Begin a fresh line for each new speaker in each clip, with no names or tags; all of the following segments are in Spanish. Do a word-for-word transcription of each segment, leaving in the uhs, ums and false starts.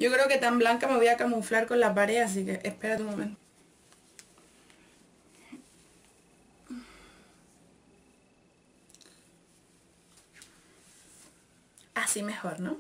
Yo creo que tan blanca me voy a camuflar con la pared, así que espérate un momento. Así mejor, ¿no?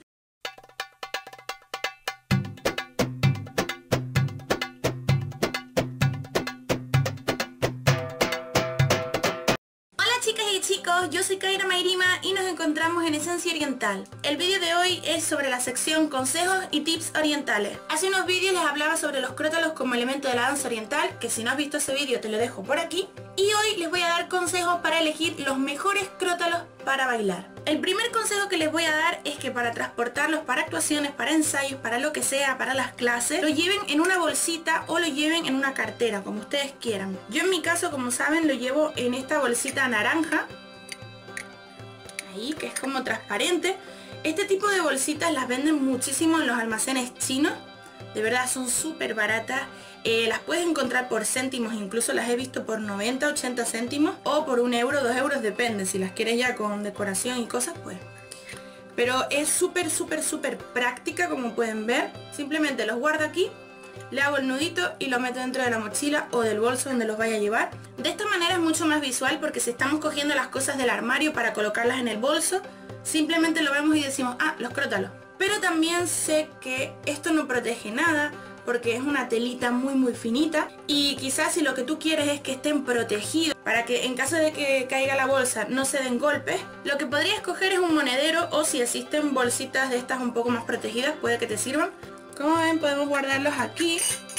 Chicas y chicos, yo soy Kaira Mayrima y nos encontramos en Esencia Oriental. El vídeo de hoy es sobre la sección consejos y tips orientales. Hace unos vídeos les hablaba sobre los crótalos como elemento de la danza oriental, que si no has visto ese vídeo te lo dejo por aquí. Y hoy les voy a dar consejos para elegir los mejores crótalos para bailar. El primer consejo que les voy a dar es que para transportarlos para actuaciones, para ensayos, para lo que sea, para las clases, lo lleven en una bolsita o lo lleven en una cartera, como ustedes quieran. Yo en mi caso, como saben, lo llevo en esta bolsita naranja, ahí, que es como transparente. Este tipo de bolsitas las venden muchísimo en los almacenes chinos. De verdad son súper baratas. Eh, las puedes encontrar por céntimos, incluso las he visto por noventa, ochenta céntimos o por un euro, dos euros, depende. Si las quieres ya con decoración y cosas, pues. Pero es súper, súper, súper práctica, como pueden ver. Simplemente los guardo aquí, le hago el nudito y lo meto dentro de la mochila o del bolso donde los vaya a llevar. De esta manera es mucho más visual, porque si estamos cogiendo las cosas del armario para colocarlas en el bolso, simplemente lo vemos y decimos, ah, los crótalos. Pero también sé que esto no protege nada, porque es una telita muy muy finita, y quizás si lo que tú quieres es que estén protegidos para que en caso de que caiga la bolsa no se den golpes, lo que podrías coger es un monedero, o si existen bolsitas de estas un poco más protegidas, puede que te sirvan. Como ven, podemos guardarlos aquí.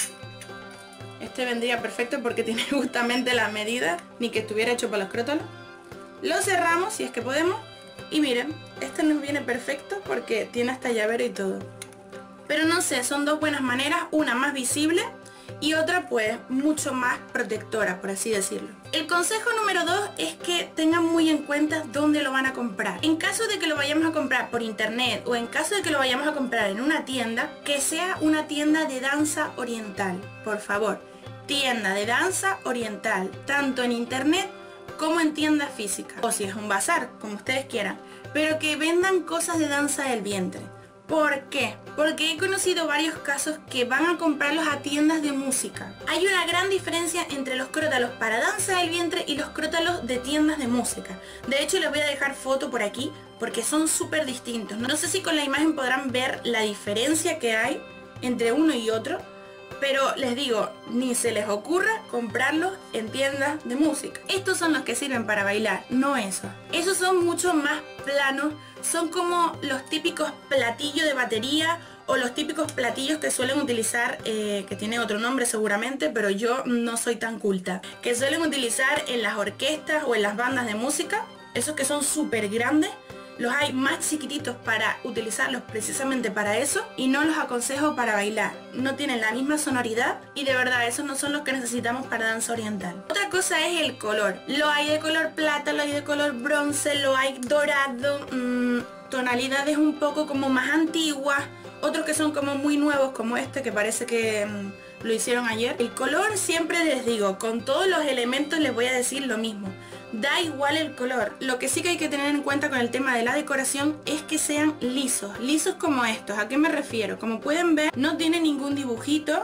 Este vendría perfecto porque tiene justamente la medida, ni que estuviera hecho para los crótalos. Lo cerramos si es que podemos, y miren, este nos viene perfecto porque tiene hasta llavero y todo. Pero no sé, son dos buenas maneras, una más visible y otra pues mucho más protectora, por así decirlo. El consejo número dos es que tengan muy en cuenta dónde lo van a comprar. En caso de que lo vayamos a comprar por internet o en caso de que lo vayamos a comprar en una tienda, que sea una tienda de danza oriental, por favor. Tienda de danza oriental, tanto en internet como en tienda física, o si es un bazar, como ustedes quieran, pero que vendan cosas de danza del vientre. ¿Por qué? Porque he conocido varios casos que van a comprarlos a tiendas de música. Hay una gran diferencia entre los crótalos para danza del vientre y los crótalos de tiendas de música. De hecho, les voy a dejar foto por aquí porque son súper distintos. No sé si con la imagen podrán ver la diferencia que hay entre uno y otro, pero les digo, ni se les ocurra comprarlos en tiendas de música. Estos son los que sirven para bailar, no esos. Esos son mucho más planos, son como los típicos platillos de batería o los típicos platillos que suelen utilizar, eh, que tiene otro nombre seguramente, pero yo no soy tan culta, que suelen utilizar en las orquestas o en las bandas de música. Esos que son súper grandes. Los hay más chiquititos para utilizarlos precisamente para eso, y no los aconsejo para bailar. No tienen la misma sonoridad y de verdad esos no son los que necesitamos para danza oriental. Otra cosa es el color. Lo hay de color plata, lo hay de color bronce, lo hay dorado, mmm, tonalidades un poco como más antiguas, otros que son como muy nuevos como este que parece que mmm, lo hicieron ayer. El color, siempre les digo, con todos los elementos les voy a decir lo mismo. Da igual el color. Lo que sí que hay que tener en cuenta con el tema de la decoración es que sean lisos. Lisos como estos. ¿A qué me refiero? Como pueden ver, no tiene ningún dibujito.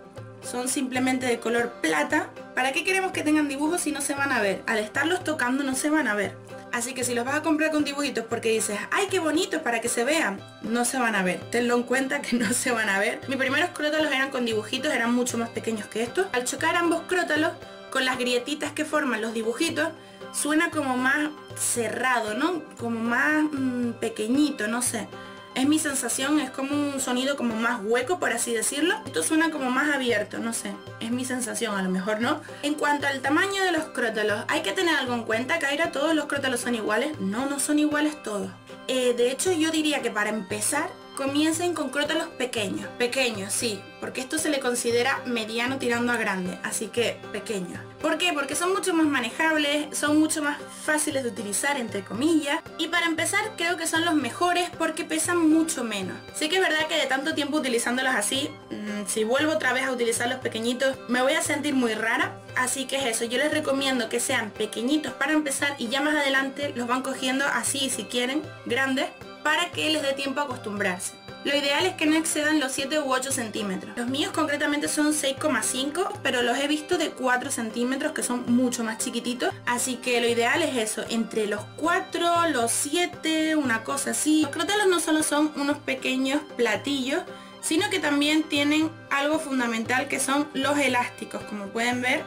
Son simplemente de color plata. ¿Para qué queremos que tengan dibujos si no se van a ver? Al estarlos tocando no se van a ver. Así que si los vas a comprar con dibujitos porque dices, ¡ay, qué bonitos! Para que se vean, no se van a ver. Tenlo en cuenta que no se van a ver. Mis primeros crótalos eran con dibujitos, eran mucho más pequeños que estos. Al chocar ambos crótalos, con las grietitas que forman los dibujitos, suena como más cerrado, ¿no? Como más mmm, pequeñito, no sé. Es mi sensación, es como un sonido como más hueco, por así decirlo. Esto suena como más abierto, no sé. Es mi sensación, a lo mejor no. En cuanto al tamaño de los crótalos, hay que tener algo en cuenta, Kaira, ¿todos los crótalos son iguales? No, no son iguales todos. Eh, de hecho, yo diría que para empezar, comiencen con crótalos pequeños. Pequeños, sí, porque esto se le considera mediano tirando a grande, así que pequeños. ¿Por qué? Porque son mucho más manejables, son mucho más fáciles de utilizar, entre comillas. Y para empezar creo que son los mejores porque pesan mucho menos. Sí que es verdad que de tanto tiempo utilizándolos así, mmm, si vuelvo otra vez a utilizar los pequeñitos, me voy a sentir muy rara. Así que es eso, yo les recomiendo que sean pequeñitos para empezar y ya más adelante los van cogiendo así, si quieren, grandes, para que les dé tiempo a acostumbrarse. Lo ideal es que no excedan los siete u ocho centímetros. Los míos concretamente son seis coma cinco, pero los he visto de cuatro centímetros, que son mucho más chiquititos. Así que lo ideal es eso, entre los cuatro, los siete, una cosa así. Los crótalos no solo son unos pequeños platillos, sino que también tienen algo fundamental, que son los elásticos. Como pueden ver,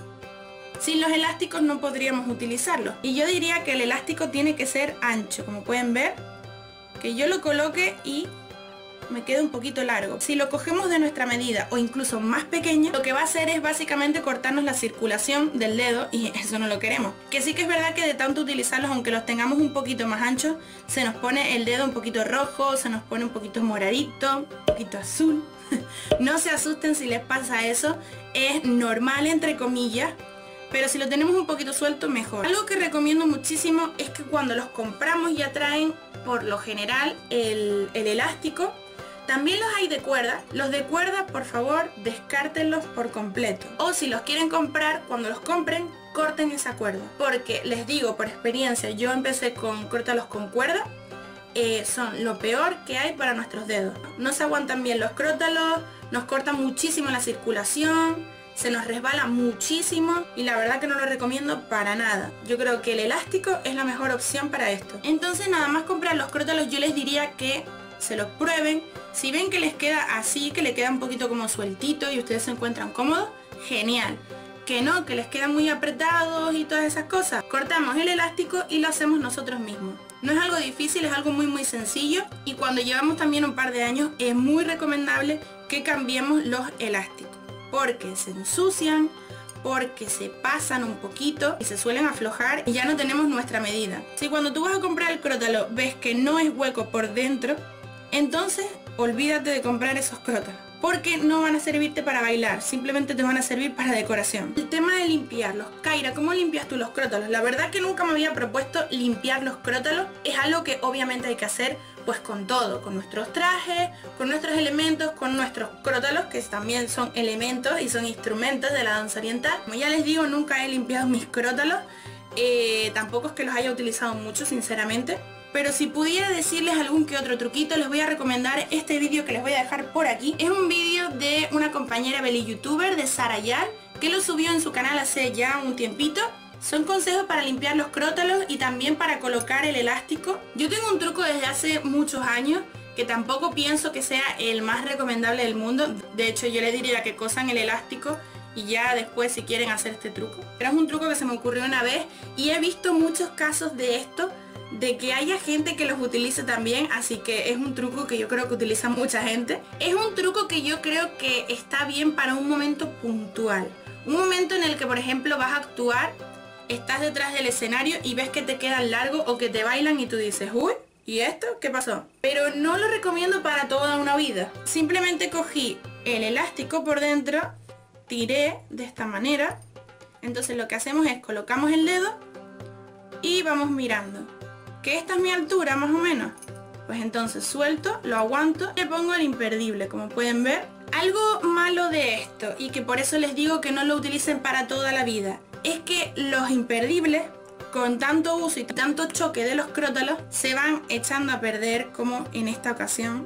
sin los elásticos no podríamos utilizarlos. Y yo diría que el elástico tiene que ser ancho, como pueden ver, que yo lo coloque y me queda un poquito largo. Si lo cogemos de nuestra medida o incluso más pequeño, lo que va a hacer es básicamente cortarnos la circulación del dedo, y eso no lo queremos. Que sí que es verdad que de tanto utilizarlos, aunque los tengamos un poquito más anchos, se nos pone el dedo un poquito rojo, se nos pone un poquito moradito, un poquito azul. No se asusten si les pasa eso, es normal entre comillas, pero si lo tenemos un poquito suelto, mejor. Algo que recomiendo muchísimo es que cuando los compramos ya traen por lo general el, el elástico. También los hay de cuerda. Los de cuerda, por favor, descártenlos por completo. O si los quieren comprar, cuando los compren, corten esa cuerda. Porque les digo por experiencia, yo empecé con crótalos con cuerda. Eh, son lo peor que hay para nuestros dedos. No se aguantan bien los crótalos, nos cortan muchísimo la circulación, se nos resbala muchísimo y la verdad que no lo recomiendo para nada. Yo creo que el elástico es la mejor opción para esto. Entonces nada más comprar los crótalos, yo les diría que se los prueben. Si ven que les queda así, que le queda un poquito como sueltito y ustedes se encuentran cómodos, genial. Que no, que les quedan muy apretados y todas esas cosas, cortamos el elástico y lo hacemos nosotros mismos. No es algo difícil, es algo muy muy sencillo, y cuando llevamos también un par de años es muy recomendable que cambiemos los elásticos, porque se ensucian, porque se pasan un poquito y se suelen aflojar y ya no tenemos nuestra medida. Si cuando tú vas a comprar el crótalo ves que no es hueco por dentro, entonces olvídate de comprar esos crótalos, porque no van a servirte para bailar, simplemente te van a servir para decoración. El tema de limpiarlos. Kaira, ¿cómo limpias tú los crótalos? La verdad que nunca me había propuesto limpiar los crótalos. Es algo que obviamente hay que hacer pues con todo, con nuestros trajes, con nuestros elementos, con nuestros crótalos, que también son elementos y son instrumentos de la danza oriental. Como ya les digo, nunca he limpiado mis crótalos, eh, tampoco es que los haya utilizado mucho, sinceramente. Pero si pudiera decirles algún que otro truquito, les voy a recomendar este vídeo que les voy a dejar por aquí. Es un vídeo de una compañera belly youtuber, de Sara Yal, que lo subió en su canal hace ya un tiempito. Son consejos para limpiar los crótalos y también para colocar el elástico. Yo tengo un truco desde hace muchos años, que tampoco pienso que sea el más recomendable del mundo. De hecho, yo les diría que cosan el elástico y ya después si quieren hacer este truco. Pero es un truco que se me ocurrió una vez y he visto muchos casos de esto, de que haya gente que los utilice también, así que es un truco que yo creo que utiliza mucha gente. Es un truco que yo creo que está bien para un momento puntual. Un momento en el que, por ejemplo, vas a actuar, estás detrás del escenario y ves que te quedan largos o que te bailan y tú dices, uy, ¿y esto? ¿Qué pasó? Pero no lo recomiendo para toda una vida. Simplemente cogí el elástico por dentro, tiré de esta manera. Entonces lo que hacemos es colocamos el dedo y vamos mirando. Que esta es mi altura más o menos, pues entonces suelto, lo aguanto y le pongo el imperdible, como pueden ver. Algo malo de esto, y que por eso les digo que no lo utilicen para toda la vida, es que los imperdibles, con tanto uso y tanto choque de los crótalos, se van echando a perder, como en esta ocasión.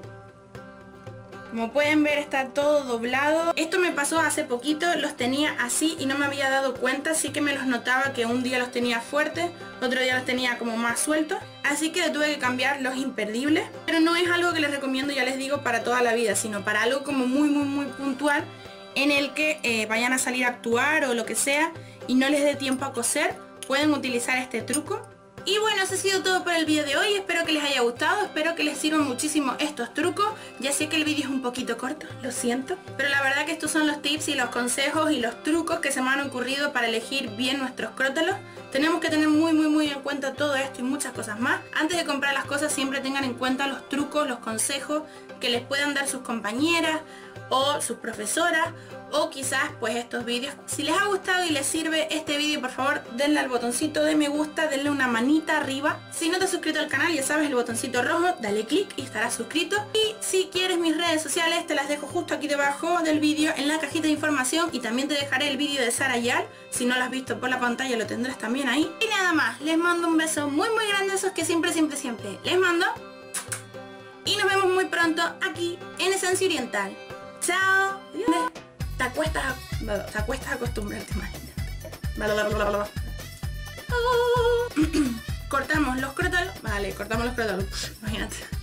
Como pueden ver, está todo doblado. Esto me pasó hace poquito, los tenía así y no me había dado cuenta, sí que me los notaba que un día los tenía fuertes, otro día los tenía como más sueltos, así que tuve que cambiar los imperdibles. Pero no es algo que les recomiendo, ya les digo, para toda la vida, sino para algo como muy muy muy puntual, en el que eh, vayan a salir a actuar o lo que sea y no les dé tiempo a coser, pueden utilizar este truco. Y bueno, eso ha sido todo por el vídeo de hoy. Espero que les haya gustado, espero que les sirvan muchísimo estos trucos. Ya sé que el vídeo es un poquito corto, lo siento, pero la verdad que estos son los tips y los consejos y los trucos que se me han ocurrido para elegir bien nuestros crótalos. Tenemos que tener muy muy muy en cuenta todo esto y muchas cosas más. Antes de comprar las cosas, siempre tengan en cuenta los trucos, los consejos que les puedan dar sus compañeras o sus profesoras, o quizás pues estos vídeos. Si les ha gustado y les sirve este vídeo, por favor denle al botoncito de me gusta, denle una manita arriba. Si no te has suscrito al canal, ya sabes, el botoncito rojo, dale click y estarás suscrito. Y si quieres mis redes sociales, te las dejo justo aquí debajo del vídeo en la cajita de información, y también te dejaré el vídeo de Sara Yal. Si no lo has visto por la pantalla, lo tendrás también ahí. Y nada más, les mando un beso muy muy grande, esos que siempre siempre siempre les mando, y nos vemos muy pronto. pronto aquí en Esencia Oriental. ¡Chao! Te acuestas a, te acuestas a acostumbrarte, imagínate. Cortamos los crótalos. Vale, cortamos los crótalos. Imagínate.